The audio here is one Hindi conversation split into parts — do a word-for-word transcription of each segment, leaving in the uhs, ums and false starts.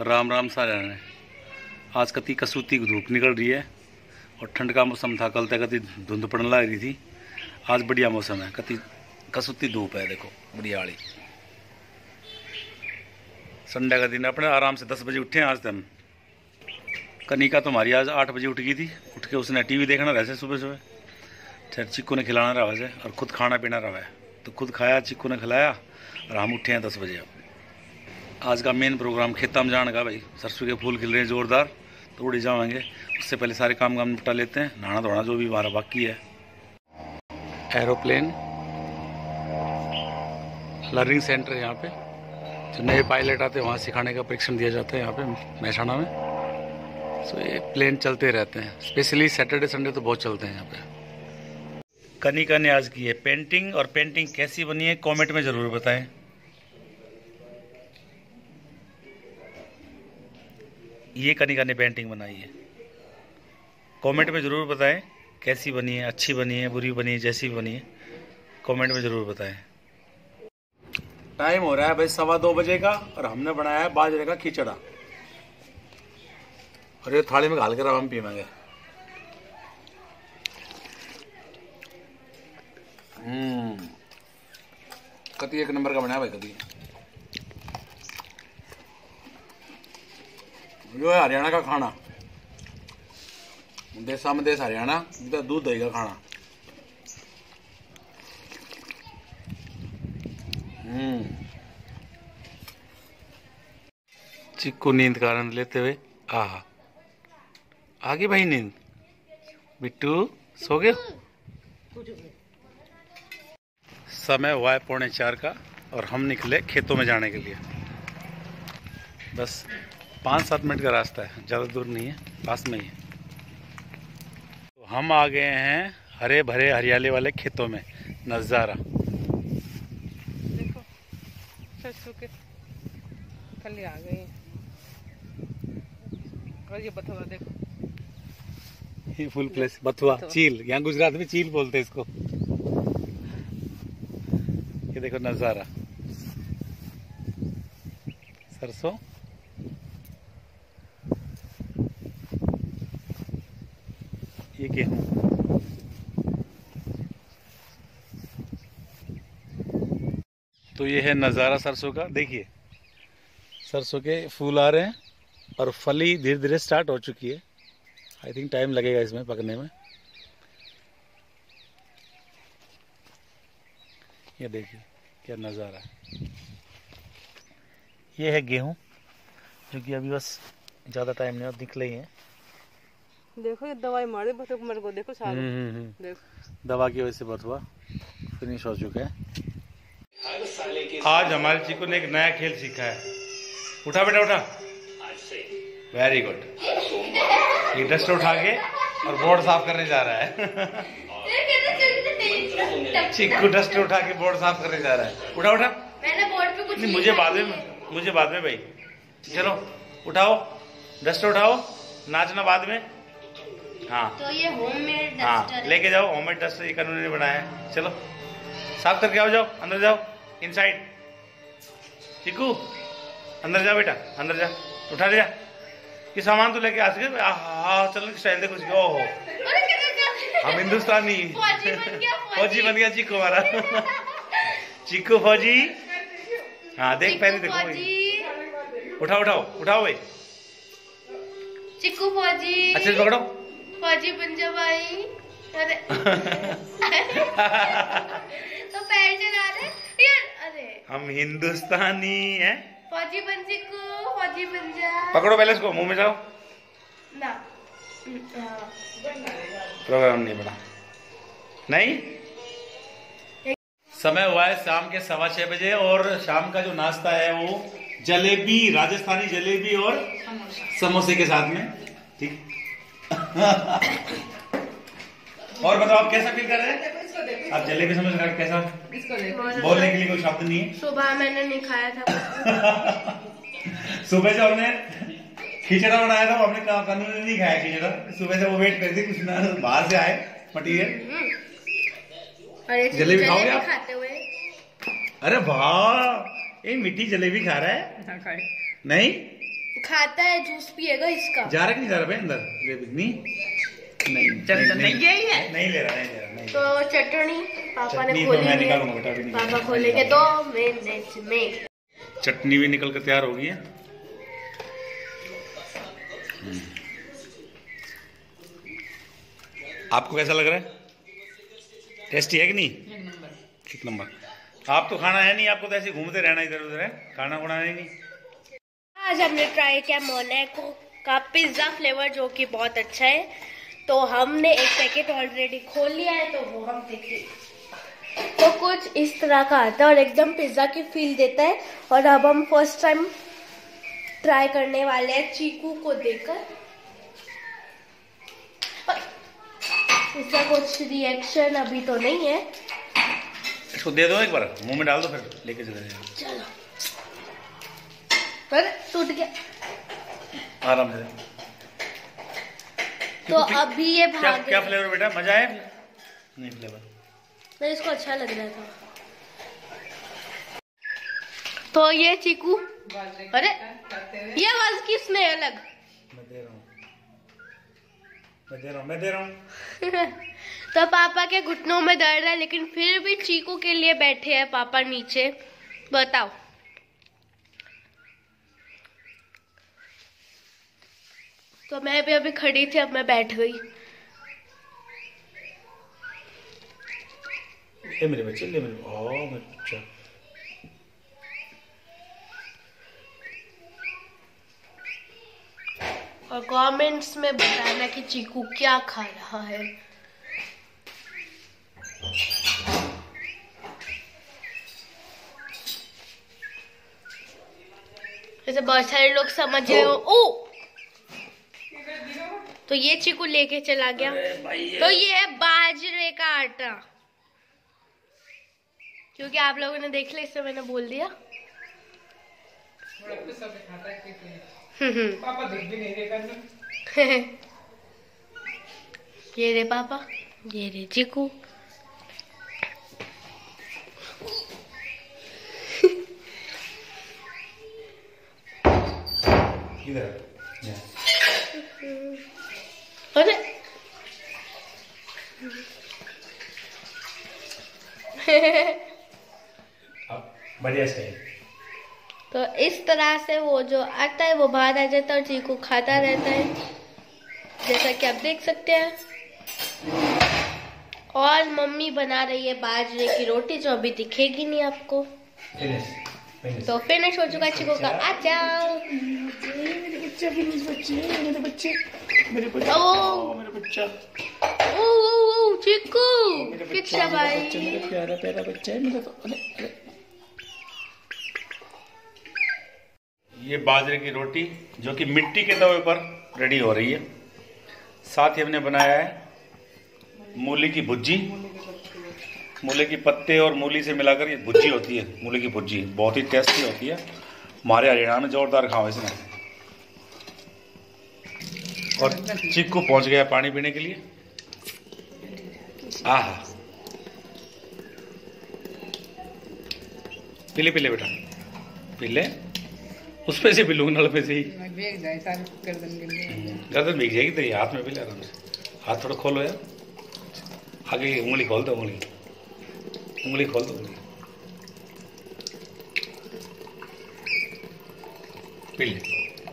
राम राम सारे ने। आज कति कसूती धूप निकल रही है और ठंड का मौसम था। कल तक कति धुंध पड़ने लग रही थी। आज बढ़िया मौसम है, कति कसूती धूप है। देखो बढ़िया वाली। संडे का दिन अपने आराम से दस बजे उठे हैं। आज हम कनिका तो हमारी आज आठ बजे उठ गई थी। उठ के उसने टीवी देखना रहा है सुबह सुबह। फिर चिक्कू ने खिलाना रहा है और खुद खाना पीना रहा है। तो खुद खाया, चिक्कू ने खिलाया और हम उठे हैं दस बजे। अब आज का मेन प्रोग्राम खेता में जाने का। भाई सरसों के फूल खिल रहे हैं जोरदार, तो उड़ी जाएंगे। उससे पहले सारे काम काम निपटा लेते हैं। नहाना धोना जो भी हमारा बाकी है। एरोप्लेन लर्निंग सेंटर है यहाँ पे। जो नए पायलट आते हैं वहाँ सिखाने का परीक्षण दिया जाता है यहाँ पे महसाणा में। सो ये प्लेन चलते रहते हैं। स्पेशली सैटरडे संडे तो बहुत चलते हैं यहाँ पे। कनिका ने आज की है पेंटिंग, और पेंटिंग कैसी बनी है कमेंट में ज़रूर बताएं। ये कनिका ने पेंटिंग बनाई है। कमेंट में ज़रूर बताएं कैसी बनी है, अच्छी बनी है, बुरी बनी है, जैसी बनी है कमेंट में ज़रूर बताएं। टाइम हो रहा है भाई सवा दो बजे का, और हमने बनाया है बाजरे का खिचड़ा। और ये थाली में घाल कर हम पीवेंगे। हम्म कति एक नंबर का बनाया भाई। कति जो है हरियाणा का खाना, देसा में देश हरियाणा, दूध दही का खाना। हम्म चिक्कू नींद का आनंद लेते हुए आहा आगे भाई नींद। बिट्टू सो गए। समय हुआ है पौने चार का और हम निकले खेतों में जाने के लिए। बस पाँच सात मिनट का रास्ता है, ज़्यादा दूर नहीं है, पास में ही है। तो हम आ गए हैं हरे भरे हरियाली वाले खेतों में। नज़ारा देखो, सरसों के फली आ गई। और ये बथुआ देखो, ये फुल प्लेस बथुआ चील, यहाँ गुजरात में चील बोलते हैं इसको। ये देखो नज़ारा, सरसों। ये गेहूं। तो ये है नज़ारा सरसों का। देखिए सरसों के फूल आ रहे हैं और फली धीरे धीरे स्टार्ट हो चुकी है। आई थिंक टाइम लगेगा इसमें पकने में। ये देखिए क्या नज़ारा है। ये है गेहूं जो कि अभी बस ज़्यादा टाइम नहीं, अब निकले ही हैं। देखो ये दवाई मारे बस मेरे को। देखो सारे देखो दवा की वजह से बथुआ फिनिश हो चुका है। आज हमारे चिक्कू ने एक नया खेल सीखा है। उठा बेटा उठा, वेरी गुड। ये डस्ट उठा के और बोर्ड साफ करने जा रहा है। चिक्कू डस्ट उठा के बोर्ड साफ करने जा रहा है। उठा उठा। मैंने बोर्ड पे कुछ नहीं, मुझे बाद में, मुझे बाद में भाई। चलो उठाओ, डस्ट उठाओ, नाचना बाद में। हाँ तो ये होममेड डस्टर हाँ है। लेके जाओ होममेड डस्टर। ये कानून ने बनाया है। चलो साफ करके आओ, जाओ अंदर जाओ, इनसाइड। चिक्कू अंदर जा बेटा, अंदर जा, उठा ले जा। ये सामान तो लेके आ सके। हाँ चलो स्टाइल देखो उसकी। ओहो हम हिंदुस्तानी फौजी बन गया, फौजी बन गया चिक्कू हमारा। चिक्कू फौजी। हाँ देख पहले देखो। उठाओ उठाओ उठाओ भाई। चिक्कू फौजी अच्छे से पकड़ो। फौजी बन जा भाई। अरे तो पैर चला रहे यार। अरे हम हिंदुस्तानी हैं। फौजी बन चिक्कू, फौजी बन जा। पकड़ो पहले इसको, मुंह में जाओ ना। प्रोग्राम नहीं बना नहीं। समय हुआ है शाम के सवा छह बजे और शाम का जो नाश्ता है वो जलेबी, राजस्थानी जलेबी और समोसे के साथ में। ठीक। और बताओ आप कैसा फील कर रहे हैं? आप जलेबी समझ रहे कैसा? बोलने के लिए कोई शब्द नहीं है। सुबह मैंने नहीं खाया था। सुबह से हमने खिचड़ा बनाया था, हमने कानून नहीं खाया खिचड़ा। सुबह से वो वेट कर दी, कुछ ना बाहर से आए मटीरियल। जलेबी खाओगे आप? खाते हुए। अरे वाह, ये मीठी जलेबी खा रहा है। नहीं खाता है, जूस पिएगा इसका। जा रहा कि नहीं जा रहा भाई अंदर? नहीं नहीं चल तो नहीं गया ही है। नहीं ले रहा, नहीं ले रहा, नहीं। तो चटनी पापा ने चटनी तो खोली मैं है। निकालूंगा बेटा, अभी नहीं पापा निकालूंगा। खोलेंगे दो मिनट में। चटनी भी निकल कर तैयार हो गई है। आपको कैसा लग रहा है? टेस्टी है कि नहीं? एक नंबर। एक नंबर। आप तो खाना है नहीं, आपको तो ऐसे घूमते रहना इधर उधर है, खाना वाना है नहीं। आज हमने ट्राई किया मोनाको का पिज्जा फ्लेवर, जो कि बहुत अच्छा है। तो हमने एक पैकेट ऑलरेडी खोल लिया है, तो वो हम देखिए तो कुछ इस तरह का आता है और एकदम पिज्जा की फील देता है। और अब हम फर्स्ट टाइम ट्राई करने वाले हैं चीकू को देकर। इसका कुछ रिएक्शन अभी तो नहीं है। इसको दे दो एक बार, मुंह में डाल दो, फिर लेके चले जाओ। चलो, पर टूट गया। आराम से। तो अभी ये क्या भाग क्या फ्लेवर बेटा, मजा आया? नहीं फ्लेवर नहीं, इसको अच्छा लग रहा था। तो ये चीकू, अरे ये आवाज किसने अलग? मैं दे रहा हूँ, मैं दे रहा हूँ, मैं दे रहा हूँ। तो पापा के घुटनों में दर्द है, लेकिन फिर भी चीकू के लिए बैठे हैं पापा नीचे। बताओ, तो मैं भी अभी खड़ी थी, अब मैं बैठ गई। ले मेरे बच्चे, ले मेरे, ओ मेरे बच्चा। और कमेंट्स में बताना कि चीकू क्या खा रहा है। जैसे बहुत सारे लोग समझ रहे हो। ओ, तो ये चीकू लेके चला गया। तो ये है बाजरे का आटा, क्योंकि आप लोगों ने देख लिया, इससे मैंने बोल दिया। पापा देख भी नहीं रहे। ये रे पापा, ये रे चीकू। इधर अरे बढ़िया से। तो इस तरह से वो जो आता है वो बाहर आ जाता है और चीकू खाता रहता है, जैसा कि आप देख सकते हैं। और मम्मी बना रही है बाजरे की रोटी, जो अभी दिखेगी नहीं आपको। तो फिनिश हो चुका चीकू का अचार। मेरे बच्चे, मेरे बच्चे, मेरे बच्चे, मेरे बच्चे, ओ मेरे बच्चा, ओ ओ चीकू, कितना भाई, मेरा प्यारा प्यारा बच्चा है मेरा। तो अरे अरे, ये बाजरे की रोटी जो कि मिट्टी के तवे पर रेडी हो रही है। साथ ही हमने बनाया है मूली की भुज्जी। मूली की पत्ते और मूली से मिलाकर ये भुज्जी होती है। मूली की भुज्जी बहुत ही टेस्टी होती है। हमारे हरियाणा में जोरदार खाओ इसने। और चीकू पहुंच गया पानी पीने के लिए। आह, पीले पीले बेटा, पीले। उस पे से पीलूंगा, नल पे से ही। गर्दन भीग जाएगी तेरी, हाथ में पी ले आराम से। हाथ थोड़ा खोलो यार, आगे उंगली खोल दो, उंगली उंगली खोल दो, उंगली पी ले।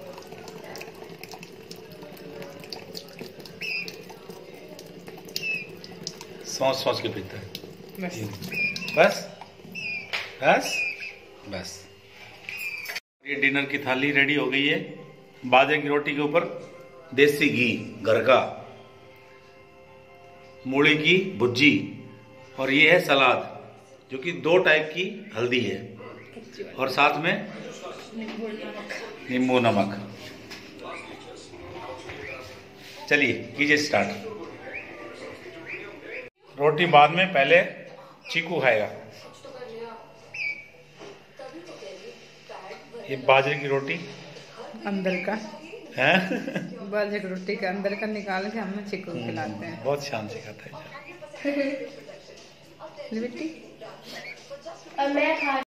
सोच सोच के पीता है बस बस बस। ये डिनर की थाली रेडी हो गई है। बाजरे की रोटी के ऊपर देसी घी घर का, मूली की भुज्जी, और ये है सलाद जो कि दो टाइप की हल्दी है, और साथ में नींबू नमक। चलिए कीजिए स्टार्ट। रोटी बाद में, पहले चीकू खाएगा। ये बाजरे की रोटी अंदर का है, बाजरे की रोटी के अंदर का निकाल के हम चीकू को खिलाते हैं। बहुत शान से खाता है। बेटी और मैं खा